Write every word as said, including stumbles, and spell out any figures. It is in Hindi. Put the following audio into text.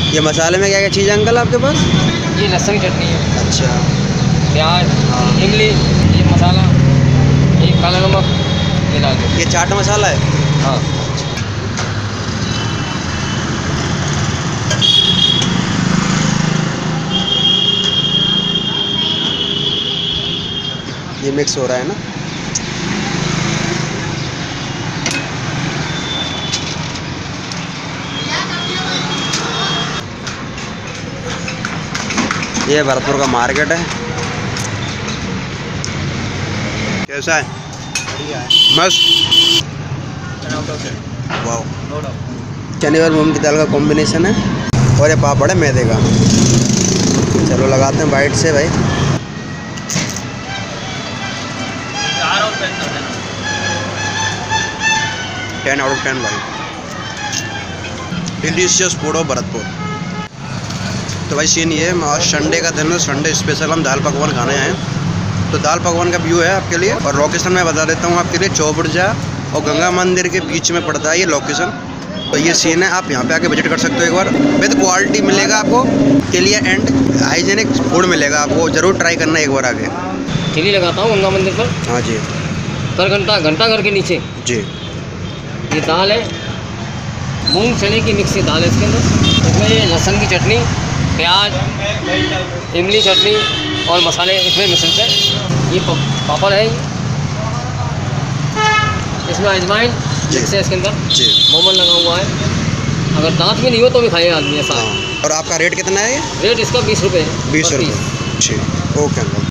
ये मसाले में क्या क्या चीज़ है अंकल आपके पास? ये लहसुन की चटनी है। अच्छा। प्याज, हाँ। इमली, ये मसाला, ये काला नमक, ये डाल दो। ये चाट मसाला है? हाँ। ये मिक्स हो रहा है ना? ये भरतपुर का मार्केट है। कैसा है? बढ़िया है। मस्त। वाह। चने और मूंग की दाल का कॉम्बिनेशन है और ये पापड़ है मैदे का। चलो लगाते हैं बाइट से भाई। टेन आउट ऑफ टेन भाई। Delicious food of Bharatpur. तो भाई सीन ये है, आज संडे का दिन है, संडे स्पेशल हम दाल पकवान खाने आए हैं। तो दाल पकवान का व्यू है आपके लिए और लोकेशन मैं बता देता हूँ आपके लिए। चौबुर्जा और गंगा मंदिर के बीच में पड़ता है ये लोकेशन। तो ये सीन है, आप यहाँ पे आके विजिट कर सकते हो एक बार। विद क्वालिटी मिलेगा आपको, क्लियर एंड हाइजेनिक फूड मिलेगा आपको। ज़रूर ट्राई करना एक बार आके। ठेली लगाता हूँ गंगा मंदिर पर। हाँ जी पर घंटा घंटा घर के नीचे। जी। ये दाल है, मूंग चने की मिक्स दाल है इसके अंदर। इसमें ये लहसुन की चटनी, प्याज, इमली चटनी और मसाले इसमें मिश्रित है। ये पापड़ है, इसमें अजवाइन मिक्स है इसके अंदर जी। मोमन लगा हुआ है। अगर दांत भी नहीं हो तो भी खाएगा आदमी ऐसा। हाँ। और आपका रेट कितना है ये? रेट इसका बीस रुपये है। बीस रुपये। जी। Okay uncle.